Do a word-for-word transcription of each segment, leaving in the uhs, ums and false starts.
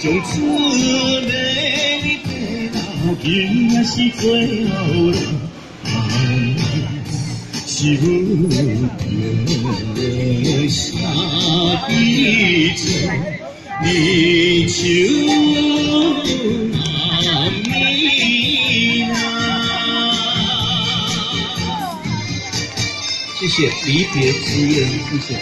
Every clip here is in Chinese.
从此美丽地老竟然是最后人，是阮留下一切离愁难眠啊！谢谢离别之言，谢谢。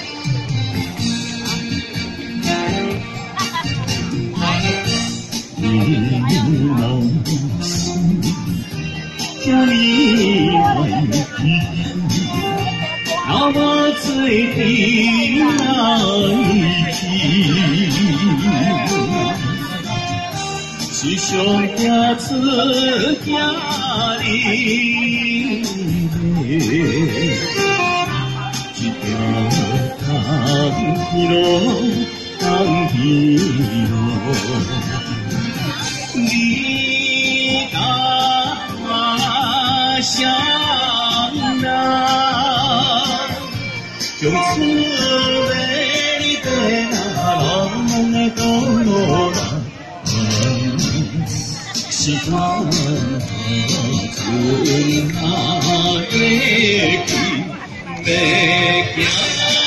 你老心，叫你来听，那么最的来听，是上家自家里一条当路当路。 你大乡啊，从此美丽的那浪的公路啊，是我存下的记，要行。